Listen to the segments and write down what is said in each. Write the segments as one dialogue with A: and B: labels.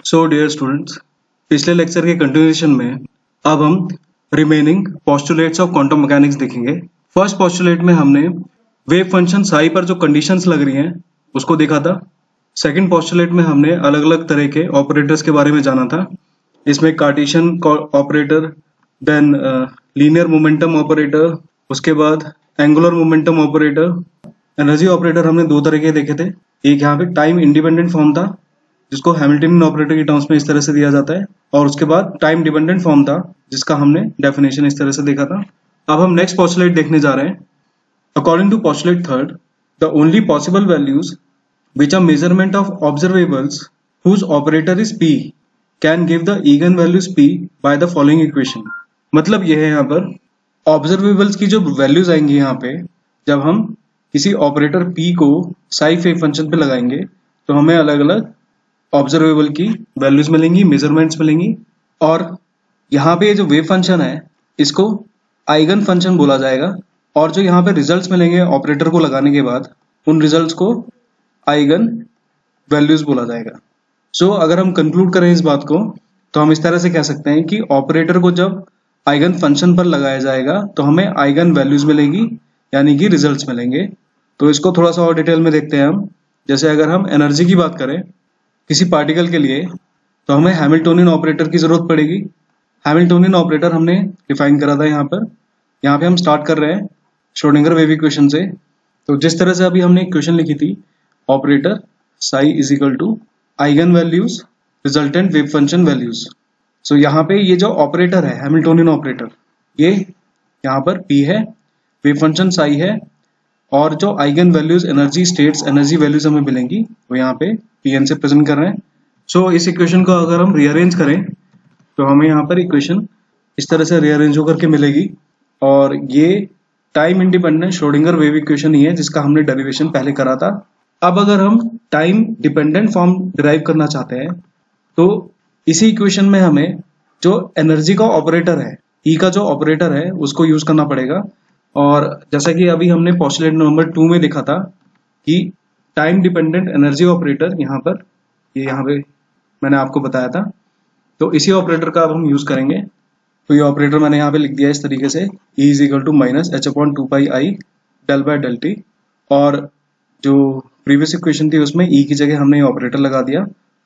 A: सो dear students, पिछले lecture के continuation में अब हम remaining postulates of quantum mechanics देखेंगे। फर्स्ट पोस्टुलेट में हमने वेव फंक्शन साई पर जो कंडीशंस लग रही हैं उसको देखा था। सेकंड पोस्टुलेट में हमने अलग अलग तरह के ऑपरेटर्स के बारे में जाना था। इसमें Cartesian operator, then linear momentum operator, उसके बाद angular momentum operator, energy operator हमने दो तरह के देखे थे। एक यहाँ पे टाइम इंडिपेंडेंट फॉर्म था जिसको हैमिल्टनियन ऑपरेटर की टर्म्स में इस तरह से दिया जाता है, और उसके बाद टाइम डिपेंडेंट फॉर्म था जिसका हमने डेफिनेशन इस तरह से देखा था। अब हम नेक्स्ट पोस्टुलेट देखने जा रहे हैं। According to postulate third, the only possible values which are measurement of observables whose operator is P can give the eigen values P by the following equation. मतलब यह है यहाँ पर ऑब्जर्वेबल्स की जो वैल्यूज आएंगी यहाँ पे, जब हम किसी ऑपरेटर p को साई वेव फंक्शन पे लगाएंगे तो हमें अलग अलग ऑब्जर्वेबल की वैल्यूज मिलेंगी, मेजरमेंट्स मिलेंगी। और यहाँ पे जो वेव फंक्शन है इसको आइगन फंक्शन बोला जाएगा, और जो यहाँ पे रिजल्ट्स मिलेंगे ऑपरेटर को लगाने के बाद उन रिजल्ट्स को आइगन वैल्यूज बोला जाएगा। सो अगर हम कंक्लूड करें इस बात को तो हम इस तरह से कह सकते हैं कि ऑपरेटर को जब आइगन फंक्शन पर लगाया जाएगा तो हमें आइगन वैल्यूज मिलेगी, यानी कि रिजल्ट्स मिलेंगे। तो इसको थोड़ा सा और डिटेल में देखते हैं हम। जैसे अगर हम एनर्जी की बात करें किसी पार्टिकल के लिए तो हमें हैमिल्टोनियन ऑपरेटर की जरूरत पड़ेगी। हैमिल्टोनियन ऑपरेटर हमने डिफाइन करा था यहाँ पर। यहाँ पे हम स्टार्ट कर रहे हैं श्रोडिंगर वेव इक्वेशन से। तो जिस तरह से अभी हमने इक्वेशन लिखी थी, operator psi is equal to eigen values resultant wave function values. So यहाँ पे ये जो ऑपरेटर है हैमिल्टोनियन ऑपरेटर, ये यहाँ पर P है, वेव फंक्शन साई है, और जो eigen values energy states energy values हमें मिलेंगी वो यहाँ पे Pn से प्रेजेंट कर रहे हैं। सो इस इक्वेशन को अगर हम रीअरेंज करें तो हमें यहाँ पर इक्वेशन इस तरह से रीअरेंज होकर के मिलेगी, और ये time independent Schrödinger wave equation ही है जिसका हमने डेरिवेशन पहले करा था। अब अगर हम टाइम डिपेंडेंट फॉर्म डिराइव करना चाहते हैं तो इसी इक्वेशन में हमें जो एनर्जी का ऑपरेटर है, ई का जो ऑपरेटर है उसको यूज करना पड़ेगा। और जैसा कि अभी हमने पोस्टुलेट नंबर 2 में देखा था कि टाइम डिपेंडेंट एनर्जी ऑपरेटर यहाँ पर, ये यहाँ पे मैंने आपको बताया था, तो इसी ऑपरेटर का अब हम यूज करेंगे। तो ये ऑपरेटर मैंने यहाँ पे लिख दिया इस तरीके से, E is equal to minus h upon 2πi del by del t, और जो प्रीवियस इक्वेशन थी उसमें E की जगह हमने ये ऑपरेटर लगा दिया।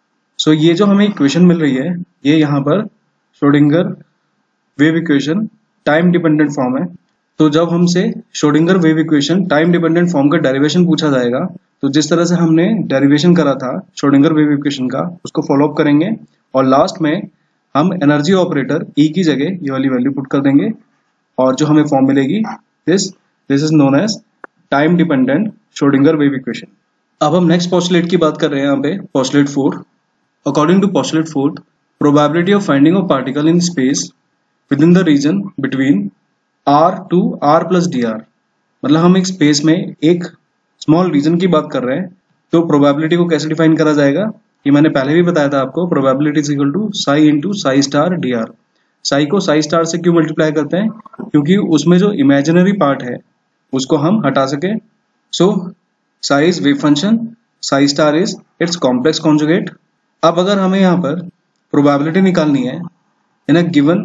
A: सो ये जो हमें इक्वेशन मिल रही है ये यहाँ पर Schrödinger wave equation time dependent form है। तो जब हमसे Schrödinger wave equation time dependent form का डेरिवेशन पूछा जाएगा तो जिस तरह से हमने डेरिवेशन करा था श्रोडिंगर वेव इक्वेशन का उसको फॉलो अप करेंगे, और लास्ट में हम एनर्जी ऑपरेटर E की जगह ये वाली वैल्यू पुट कर देंगे, और जो हमें फॉर्म मिलेगी this is known as time dependent Schrödinger wave equation. अब हम नेक्स्ट पोस्टुलेट की बात कर रहे हैं यहाँ पे, postulate 4। According to postulate 4, probability of finding of particle in space with in the region between R to R plus dr, मतलब हम एक स्पेस में एक स्मॉल रीजन की बात कर रहे हैं। तो प्रोबेबिलिटी को कैसे डिफाइन करा जाएगा ये मैंने पहले भी बताया था आपको। Probability is equal to psi into psi star d r. Psi को साई स्टार से क्यों मल्टीप्लाई करते हैं? क्योंकि उसमें जो इमेजिनरी पार्ट है उसको हम हटा सके। So psi is wave function, psi star is its complex conjugate. अब अगर हमें यहाँ पर प्रोबेबिलिटी निकालनी है in a given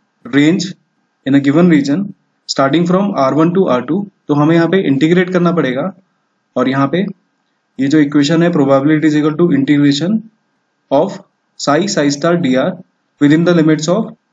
A: range in a given region starting from R1 to R2, तो हमें यहाँ पे इंटीग्रेट करना पड़ेगा। और यहाँ पे ये जो इक्वेशन है probability is equal to integration of psi psi star d r with in the limits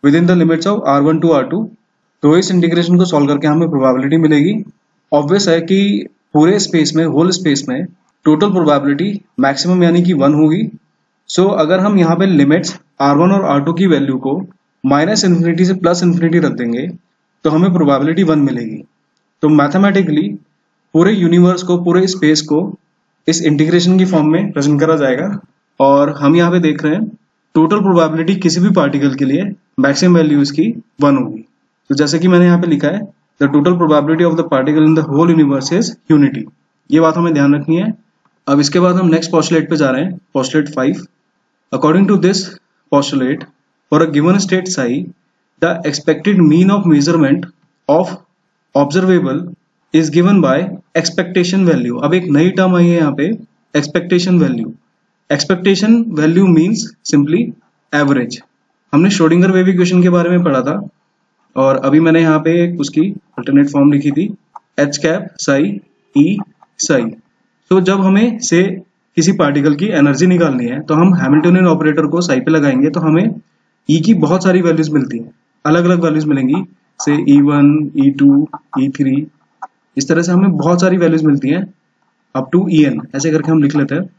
A: of R1 to R2। तो इस इंटीग्रेशन को सॉल्व करके हमें प्रोबेबिलिटी मिलेगी। ऑब्वियस है कि पूरे स्पेस में, होल स्पेस में टोटल प्रोबेबिलिटी मैक्सिमम यानी कि 1 होगी। सो अगर हम यहाँ पे लिमिट्स R1 और R2 की वैल्यू को माइनस इन्फिनिटी से प्लस इन्फिनिटी रख देंगे तो हमें प्रोबेबिलिटी 1 मिलेगी। तो मैथमेटिकली पूरे यूनिवर्स को, पूरे स्पेस को इस इंटीग्रेशन की फॉर्म में प्रेजेंट करा जाएगा। और हम यहाँ पे देख रहे हैं टोटल प्रोबेबिलिटी किसी भी पार्टिकल के लिए मैक्सिमम वैल्यू इसकी 1 होगी। तो जैसे कि मैंने यहाँ पे लिखा है, the total probability of the particle in the whole universe is unity. ये बात हमें ध्यान रखनी है। अब इसके बाद हम नेक्स्ट पोस्टुलेट पे जा रहे हैं, postulate 5। According to this postulate, for a given state psi, the expected mean of measurement of observable is given by expectation value। अब एक नई टर्म आई है यहाँ पे, expectation value। Expectation value means simply average. हमने श्रोडिंगर वेव इक्वेशन के बारे में पढ़ा था और अभी मैंने यहाँ पे उसकी अल्टरनेट फॉर्म लिखी थी H cap psi E psi. तो जब हमें से किसी पार्टिकल की एनर्जी निकालनी है तो हम हैमिल्टनियन ऑपरेटर को साई पे लगाएंगे तो हमें ई की बहुत सारी वैल्यूज मिलती हैं, अलग अलग वैल्यूज मिलेंगी, से E1, E2, E3, इस तरह से हमें बहुत सारी वैल्यूज मिलती हैं अप टू En, ऐसे करके हम लिख लेते हैं।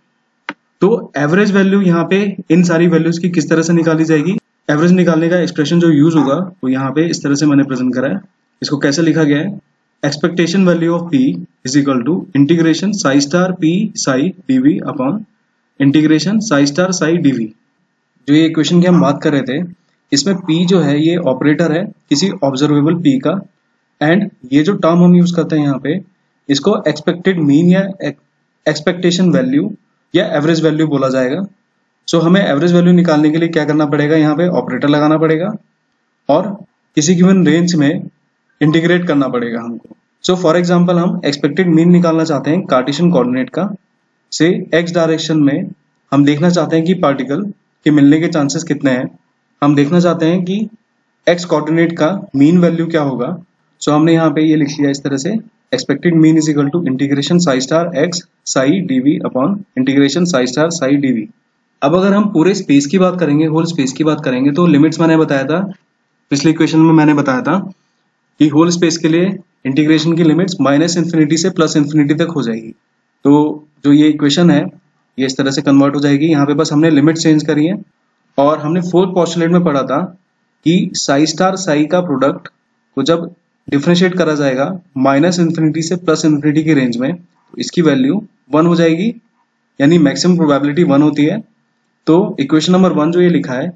A: तो एवरेज वैल्यू यहाँ पे इन सारी वैल्यूज की किस तरह से निकाली जाएगी, एवरेज निकालने का एक्सप्रेशन जो यूज होगा वो यहाँ पे इस तरह से मैंने प्रेजेंट करा है। इसको कैसे लिखा गया है, expectation value of P is equal to integration psi star P psi dV upon integration psi star psi dV। जो ये इक्वेशन की हम बात कर रहे थे इसमें P जो है ये ऑपरेटर है किसी ऑब्जर्वेबल P का, एंड ये जो टर्म हम यूज करते हैं यहाँ पे इसको एक्सपेक्टेड मीन या एक्सपेक्टेशन वैल्यू या एवरेज वैल्यू बोला जाएगा। सो हमें एवरेज वैल्यू निकालने के लिए क्या करना पड़ेगा, यहाँ पे ऑपरेटर लगाना पड़ेगा और किसी गिवन रेंज में इंटीग्रेट करना पड़ेगा हमको। सो फॉर एग्जांपल हम एक्सपेक्टेड मीन निकालना चाहते हैं कार्टेशियन कोऑर्डिनेट का, से एक्स डायरेक्शन में हम देखना चाहते हैं कि पार्टिकल के मिलने के चांसेस कितने हैं, हम देखना चाहते हैं कि एक्स कोऑर्डिनेट का मीन वैल्यू क्या होगा। सो हमने यहाँ पे ये लिख लिया इस तरह से, expected mean is equal to integration psi star x psi dV upon integration psi star psi dV। अब अगर हम पूरे स्पेस की बात करेंगे, होल स्पेस की बात करेंगे, तो लिमिट्स मैंने बताया था पिछले इक्वेशन में, मैंने बताया था कि होल स्पेस के लिए इंटीग्रेशन की लिमिट्स -∞ से +∞ तक हो जाएगी। तो जो ये इक्वेशन है ये इस तरह से कन्वर्ट हो जाएगी। यहाँ पे बस हमने लिमिट चेंज करी है और हमने फोर्थ पोस्टुलेट में पढ़ा था कि साई स्टार साई का प्रोडक्ट को जब डिफरेंशिएट करा जाएगा -∞ से +∞ की रेंज में, तो इसकी वैल्यू 1 हो जाएगी, यानी मैक्सिमम प्रोबेबिलिटी 1 होती है। तो इक्वेशन नंबर 1 जो ये लिखा है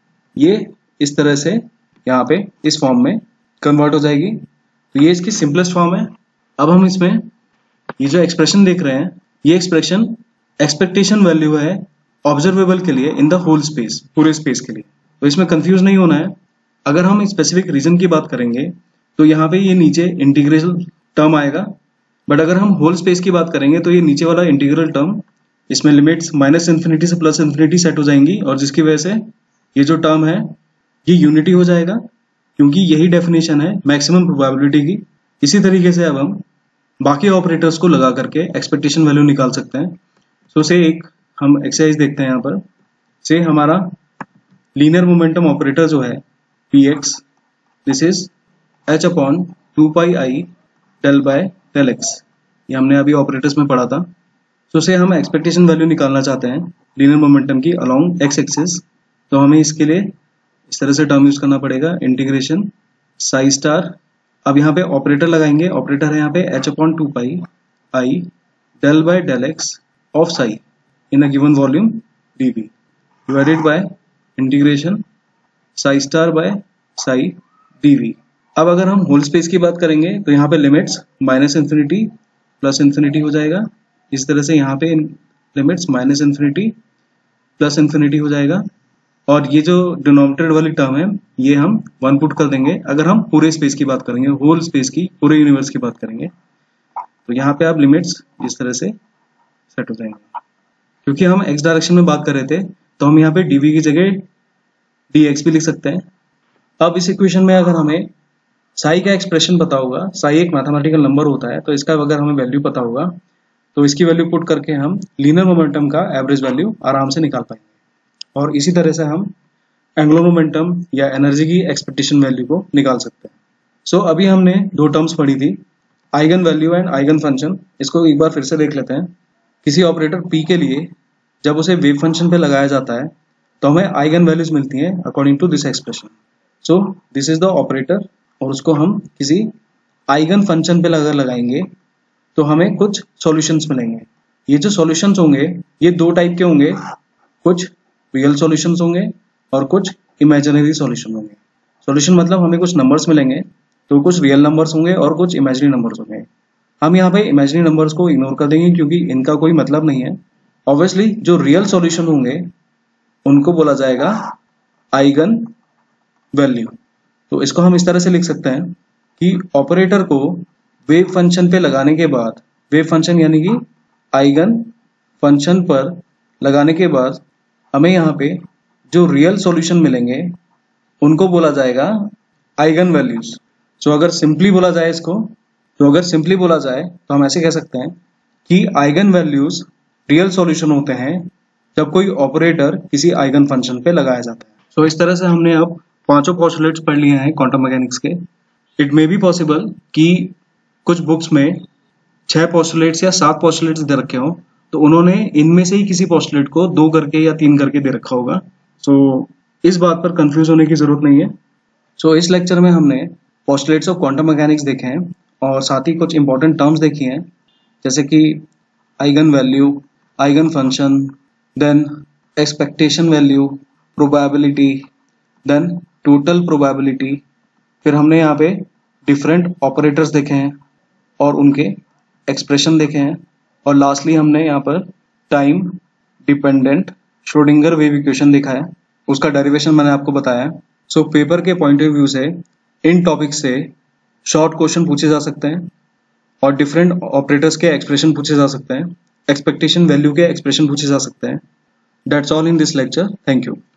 A: ये इस तरह से यहाँ पे इस फॉर्म में कन्वर्ट हो जाएगी। तो ये इसकी सिंपलेस्ट फॉर्म है। अब हम इसमें ये जो एक्सप्रेशन देख रहे हैं ये एक्सप्रेशन एक्सपेक्टेशन वैल्यू है ऑब्जर्वेबल के लिए इन द होल स्पेस, पूरे स्पेस के लिए। तो इसमें कंफ्यूज नहीं होना है। अगर हम स्पेसिफिक रीजन की बात करेंगे तो यहाँ पे ये नीचे इंटीग्रल टर्म आएगा, बट अगर हम होल स्पेस की बात करेंगे तो ये नीचे वाला इंटीग्रल टर्म, इसमें लिमिट्स -∞ से +∞ सेट हो जाएंगी और जिसकी वजह से ये जो टर्म है ये यूनिटी हो जाएगा, क्योंकि यही डेफिनेशन है मैक्सिमम प्रोबेबिलिटी की। इसी तरीके से अब हम बाकी ऑपरेटर्स को लगा करके एक्सपेक्टेशन वैल्यू निकाल सकते हैं। सो से एक हम एक्सरसाइज देखते हैं यहाँ पर, से हमारा लीनियर मोमेंटम ऑपरेटर जो है Px, दिस इज h अपॉन 2πi del by del x, ये हमने अभी ऑपरेटर्स में पढ़ा था। सो से हम एक्सपेक्टेशन वैल्यू निकालना चाहते हैं लीनियर मोमेंटम की अलोंग x एक्सिस, तो हमें इसके लिए इस तरह से टर्म यूज करना पड़ेगा इंटीग्रेशन साई स्टार। अब यहाँ पे ऑपरेटर लगाएंगे, ऑपरेटर है यहाँ पे h अपॉन 2πi del by del x of psi in a given volume dv divided by integration psi star by psi dv। अब अगर हम होल स्पेस की बात करेंगे तो यहाँ पे लिमिट्स -∞ +∞ हो जाएगा, इस तरह से यहाँ पे लिमिट्स -∞ +∞ हो जाएगा, और ये जो डिनोमिनेटर वाली टर्म है ये हम 1 पुट कर देंगे। अगर हम पूरे स्पेस की बात करेंगे, होल स्पेस की, पूरे यूनिवर्स की बात करेंगे, तो यहाँ पे आप लिमिट्स इस तरह से सेट हो जाएंगे। क्योंकि हम x डायरेक्शन में बात कर रहे थे तो हम यहाँ पे dv की जगह dx भी लिख सकते हैं। अब इस इक्वेशन में अगर हमें साई का एक्सप्रेशन पता होगा, साई एक मैथमेटिकल नंबर होता है, तो इसका अगर हमें वैल्यू पता होगा तो इसकी वैल्यू पुट करके हम लीनियर मोमेंटम का एवरेज वैल्यू आराम से निकाल पाएंगे, और इसी तरह से हम एंगुलर मोमेंटम या एनर्जी की एक्सपेक्टेशन वैल्यू को निकाल सकते हैं। सो अभी हमने दो टर्म्स पढ़ी थी, eigen value and eigen function. इसको एक बार फिर से देख लेते हैं। किसी ऑपरेटर P के लिए जब उसे वेव फंक्शन पे लगाया जाता है तो हमें आइगन वैल्यूज मिलती हैं according to this expression. So this is the operator, और उसको हम किसी आइगन फंक्शन पे लगाएंगे तो हमें कुछ सॉल्यूशंस मिलेंगे। ये जो सॉल्यूशंस होंगे ये दो टाइप के होंगे, कुछ रियल सॉल्यूशंस होंगे और कुछ इमेजिनरी सॉल्यूशन होंगे। सॉल्यूशन मतलब हमें कुछ नंबर्स मिलेंगे, तो कुछ रियल नंबर्स होंगे और कुछ इमेजिनरी नंबर्स होंगे। हम यहाँ पे इमेजिनरी नंबर्स को इग्नोर कर देंगे क्योंकि इनका कोई मतलब नहीं है। ऑब्वियसली जो रियल सॉल्यूशन होंगे उनको बोला जाएगा आइगन वैल्यू। तो इसको हम इस तरह से लिख सकते हैं कि ऑपरेटर को वेव फंक्शन पे लगाने के बाद, वेव फंक्शन यानी कि आइगन फंक्शन पर लगाने के बाद हमें यहाँ पे जो रियल सॉल्यूशन मिलेंगे उनको बोला जाएगा आइगन वैल्यूज। तो अगर सिंपली बोला जाए तो हम ऐसे कह सकते हैं कि आइगन वैल्यूज रियल सॉल्यूशन होते हैं जब कोई ऑपरेटर किसी आइगन फंक्शन पे लगाया जाता है। सो इस तरह से हमने अब पांचों पोस्टुलेट्स पढ़ लिए हैं क्वांटम मैकेनिक्स के। इट मे बी पॉसिबल कि कुछ बुक्स में 6 पोस्टुलेट्स या 7 पोस्टुलेट्स दे रखे हो, तो उन्होंने इनमें से ही किसी पोस्टुलेट को 2 करके या 3 करके दे रखा होगा। सो इस बात पर कंफ्यूज होने की जरूरत नहीं है। सो इस लेक्चर में हमने पोस्टुलेट्स ऑफ क्वांटम मैकेनिक्स देखे हैं और साथ ही कुछ इंपॉर्टेंट टर्म्स देखी हैं, जैसे कि eigen value, eigen function, then expectation value, probability, then total probability. फिर हमने यहाँ पे डिफरेंट ऑपरेटर्स देखे हैं और उनके एक्सप्रेशन देखे हैं, और लास्टली हमने यहाँ पर time dependent Schrödinger wave equation देखा है, उसका डेरिवेशन मैंने आपको बताया है। सो पेपर के पॉइंट ऑफ व्यू से इन टॉपिक से शॉर्ट क्वेश्चन पूछे जा सकते हैं और डिफरेंट ऑपरेटर्स के एक्सप्रेशन पूछे जा सकते हैं, एक्सपेक्टेशन वैल्यू के एक्सप्रेशन पूछे जा सकते हैं। That's all in this lecture. Thank you.